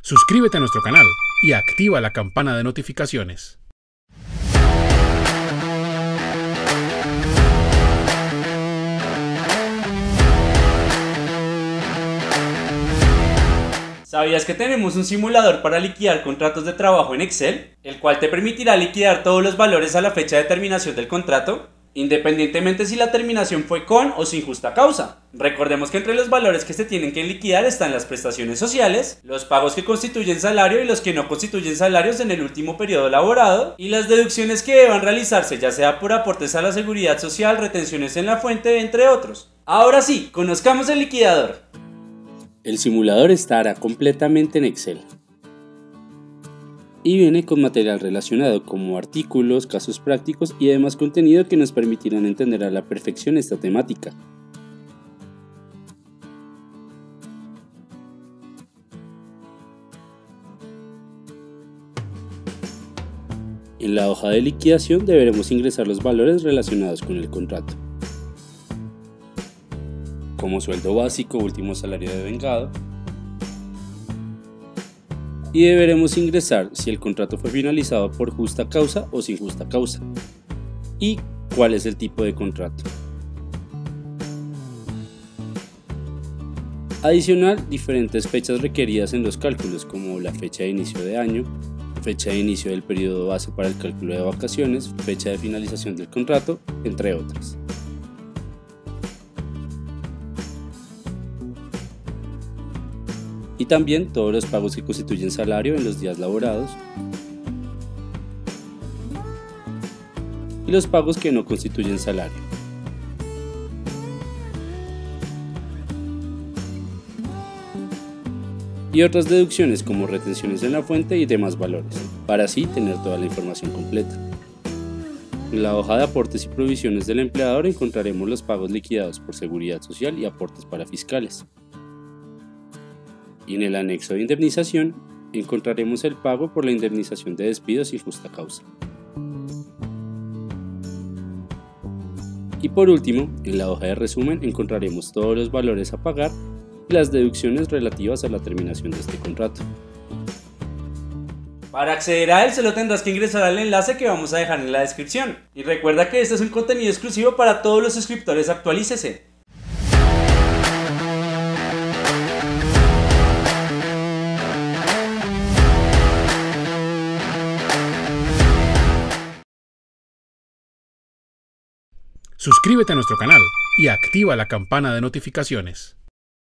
Suscríbete a nuestro canal y activa la campana de notificaciones. ¿Sabías que tenemos un simulador para liquidar contratos de trabajo en Excel? El cual te permitirá liquidar todos los valores a la fecha de terminación del contrato, independientemente si la terminación fue con o sin justa causa. Recordemos que entre los valores que se tienen que liquidar están las prestaciones sociales, los pagos que constituyen salario y los que no constituyen salarios en el último periodo laborado, y las deducciones que deban realizarse, ya sea por aportes a la seguridad social, retenciones en la fuente, entre otros. Ahora sí, conozcamos el liquidador. El simulador estará completamente en Excel y viene con material relacionado como artículos, casos prácticos y demás contenido que nos permitirán entender a la perfección esta temática. En la hoja de liquidación deberemos ingresar los valores relacionados con el contrato, como sueldo básico, último salario devengado, y deberemos ingresar si el contrato fue finalizado por justa causa o sin justa causa, y cuál es el tipo de contrato. Adicional, diferentes fechas requeridas en los cálculos, como la fecha de inicio de año, fecha de inicio del periodo base para el cálculo de vacaciones, fecha de finalización del contrato, entre otras. Y también todos los pagos que constituyen salario en los días laborados y los pagos que no constituyen salario. Y otras deducciones como retenciones en la fuente y demás valores, para así tener toda la información completa. En la hoja de aportes y provisiones del empleador encontraremos los pagos liquidados por seguridad social y aportes para fiscales. Y en el anexo de indemnización encontraremos el pago por la indemnización de despidos sin justa causa. Y por último, en la hoja de resumen encontraremos todos los valores a pagar y las deducciones relativas a la terminación de este contrato. Para acceder a él solo tendrás que ingresar al enlace que vamos a dejar en la descripción. Y recuerda que este es un contenido exclusivo para todos los suscriptores. Actualícese. Suscríbete a nuestro canal y activa la campana de notificaciones.